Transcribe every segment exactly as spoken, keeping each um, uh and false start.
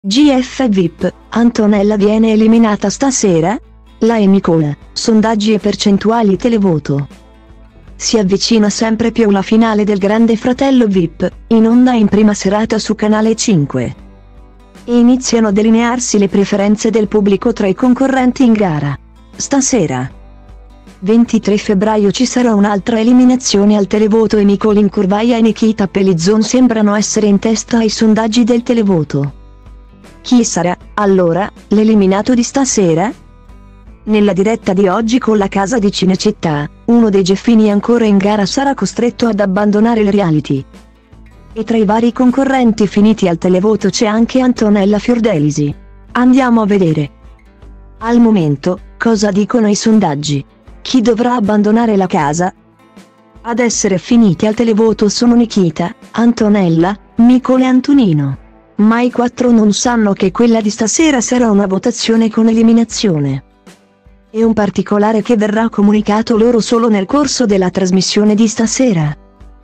G F V I P, Antonella viene eliminata stasera? La Emicola, sondaggi e percentuali televoto. Si avvicina sempre più la finale del Grande Fratello V I P, in onda in prima serata su Canale cinque. E iniziano a delinearsi le preferenze del pubblico tra i concorrenti in gara. Stasera, ventitré febbraio, ci sarà un'altra eliminazione al televoto e Nicole Incurvaia e Nikita Pellizzon sembrano essere in testa ai sondaggi del televoto. Chi sarà, allora, l'eliminato di stasera? Nella diretta di oggi con la casa di Cinecittà, uno dei Geffini ancora in gara sarà costretto ad abbandonare il reality. E tra i vari concorrenti finiti al televoto c'è anche Antonella Fiordelisi. Andiamo a vedere. Al momento, cosa dicono i sondaggi? Chi dovrà abbandonare la casa? Ad essere finiti al televoto sono Nikita, Antonella, Nicole e Antonino. Ma i quattro non sanno che quella di stasera sarà una votazione con eliminazione. E un particolare che verrà comunicato loro solo nel corso della trasmissione di stasera.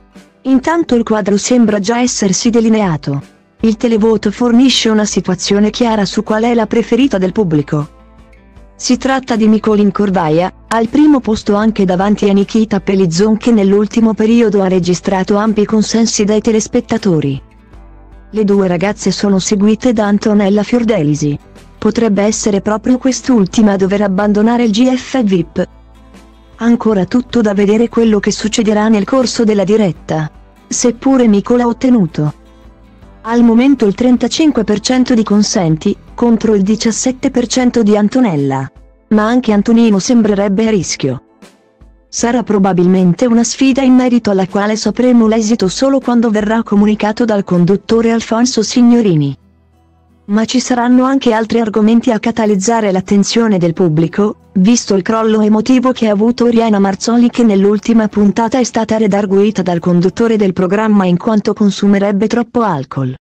Intanto il quadro sembra già essersi delineato. Il televoto fornisce una situazione chiara su qual è la preferita del pubblico. Si tratta di Nicole Incurvaia, al primo posto anche davanti a Nikita Pellizzon, che nell'ultimo periodo ha registrato ampi consensi dai telespettatori. Le due ragazze sono seguite da Antonella Fiordelisi. Potrebbe essere proprio quest'ultima a dover abbandonare il G F V I P. Ancora tutto da vedere quello che succederà nel corso della diretta. Seppure Nicole ha ottenuto al momento il trentacinque per cento di consenti, contro il diciassette per cento di Antonella. Ma anche Antonino sembrerebbe a rischio. Sarà probabilmente una sfida in merito alla quale sapremo l'esito solo quando verrà comunicato dal conduttore Alfonso Signorini. Ma ci saranno anche altri argomenti a catalizzare l'attenzione del pubblico, visto il crollo emotivo che ha avuto Oriana Marzoli, che nell'ultima puntata è stata redarguita dal conduttore del programma in quanto consumerebbe troppo alcol.